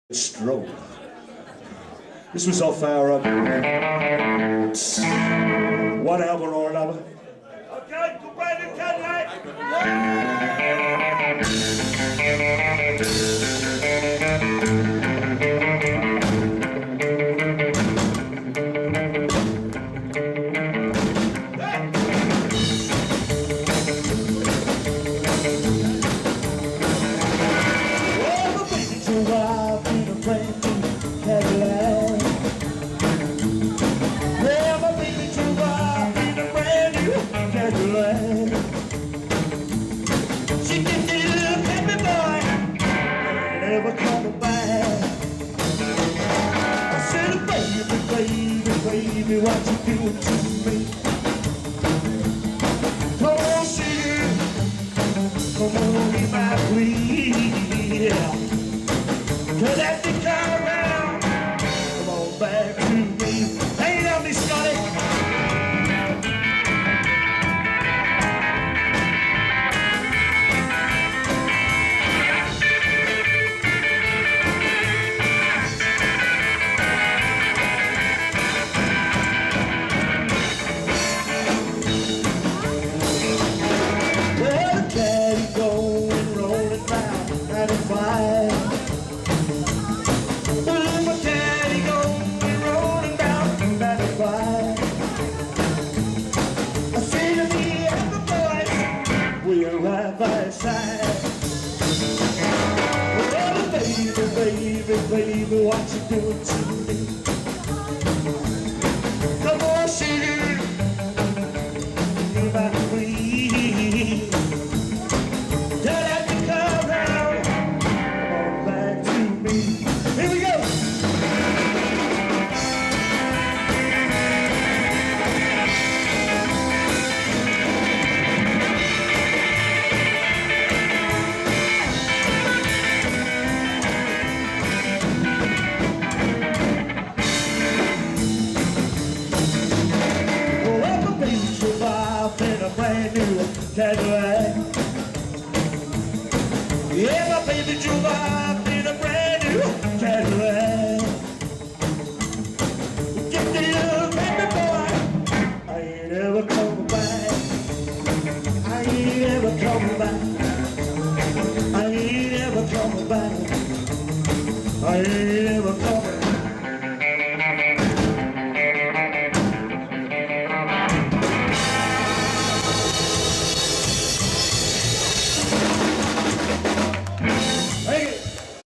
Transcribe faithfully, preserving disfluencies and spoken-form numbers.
Stroke. This was off our uh, one album or another. Okay, goodbye to Cadillac. Never coming back. I said, baby, baby, baby, what you doing to me? Come on, sugar, come on, be my plea. Yeah. Cause that big car around, come on back to me. Hang on me, Scotty. Baby, baby, what you doing to me? Come on, sugar, you're about to breathe. Tell that to come round, come on back to me. Here we go. In a brand new Cadillac. Yeah, my baby drove off in a brand new Cadillac. Get the little baby boy, I ain't ever coming back. I ain't ever coming back. I ain't ever coming back. I ain't ever